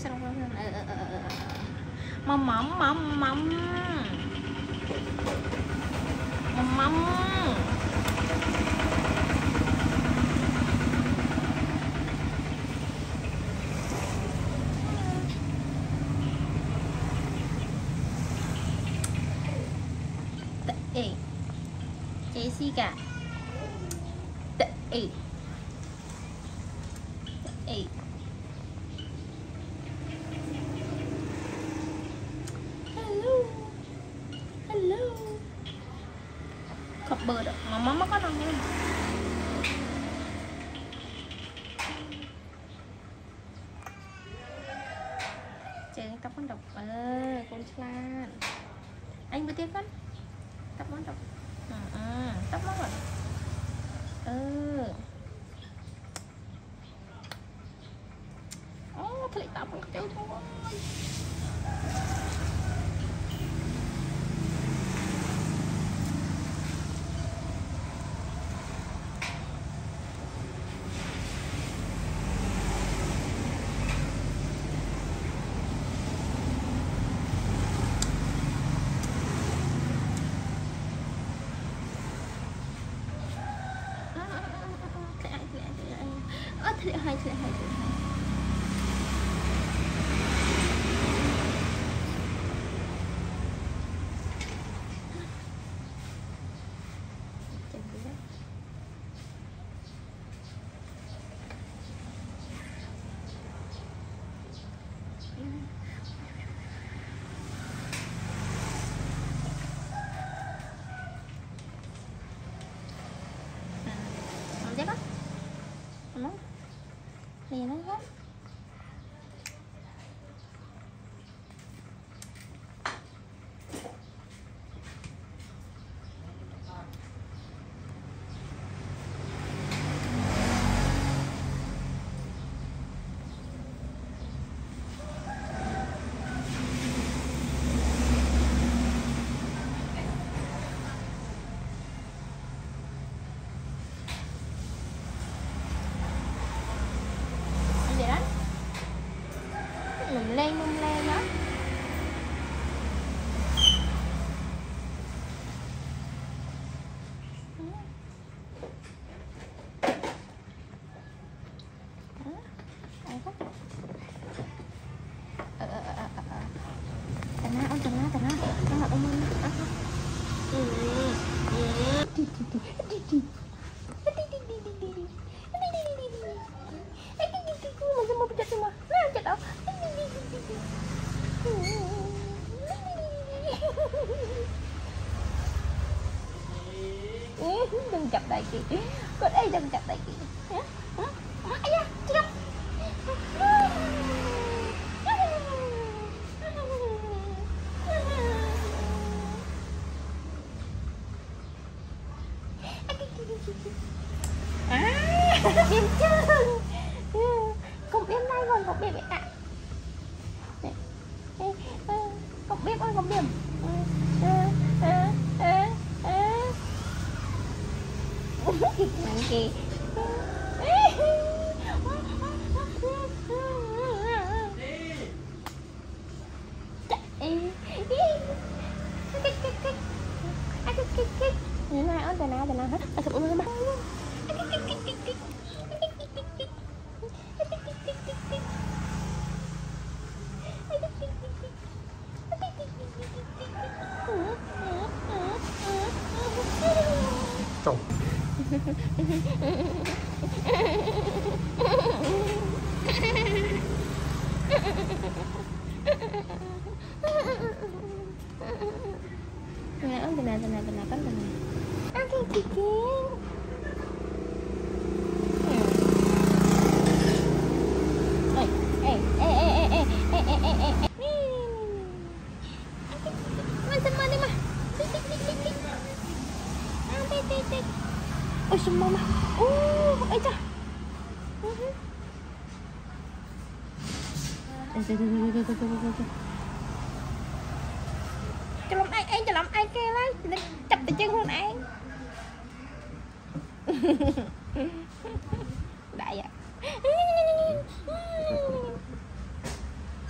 mắm mắm mắm mắm mắm mắm Jessi cả hello khóc bơ đó mà có đồng không chơi tóc con độc con Lan anh bữa tiếp con tóc con độc tóc nó rồi thôi tóc một tiêu thôi hai dép á thì nó hết lên đó đừng chập tay kì con ơi đừng chập tay kì em chưa cục em đây còn cục em ạ cục bếp ơi cục bếp kì Trông tenang kan tenang. Oke Kiki. Mana mah? Tik. Oh semua mah. Aja. Cho lòng ai kêu lấy chặt tay chân con ai đại à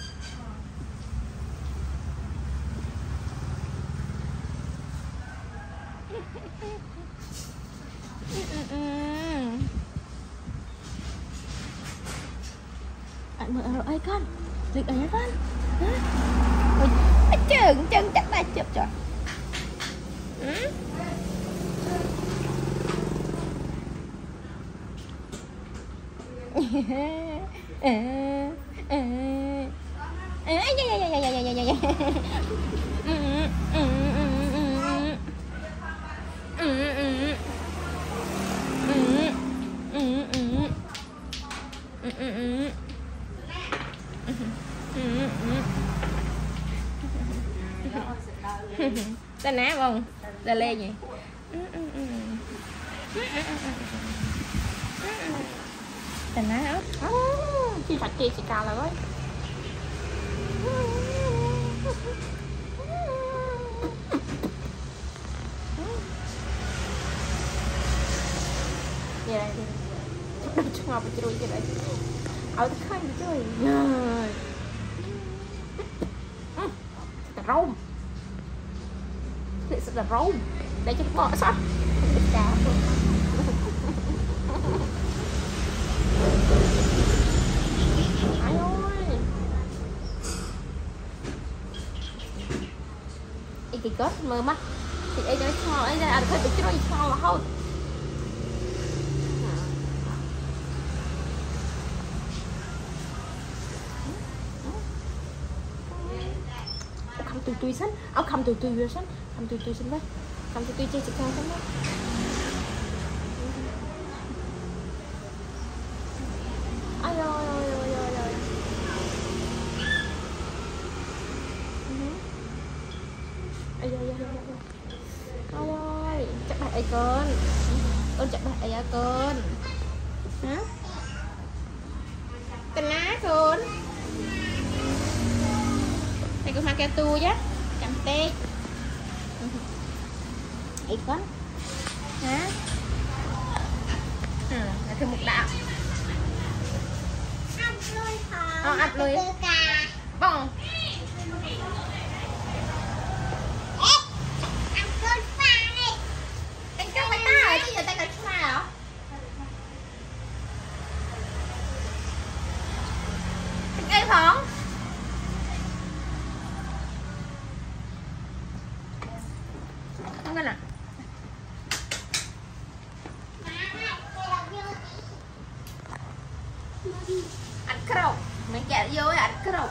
ăn mơ ấy con lịch ấy con chừng chân chắc ta chụp cho ta ná không ra lê gì ta ná ớt chi phải chi cà rồi vậy đây đâu chung ngọc chui vậy đây ở cái khay chơi rôm sự là rôm để cho bỏ sao cá ai ơi cái cốt mơ mắt thì ấy nó cho ấy là phải bị chơi cho là thôi tui xanh áo không tui rồi xanh không tui xanh đấy không tui chơi cao xanh đấy ai ơi ơi chắc bạn ấy con chắc bạn ấy con hả tên á con này con mang keo tu chứ chăm tê ít con hả là thêm một đạo ập lùi bông anh cơm với ta rồi chứ giờ ta cần pha hả anh cây phóng không cần à ăn crop mình kẹt vô ăn crop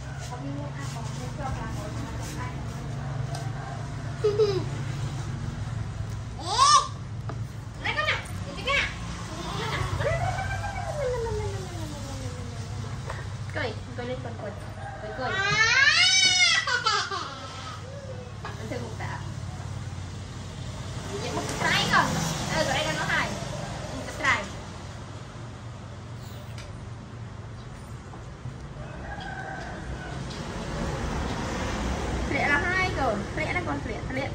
cười lên con cười ăn thêm một tạ một trái còn ở đây nó hai một trái lẹ là hai rồi lẹ nó còn lẹ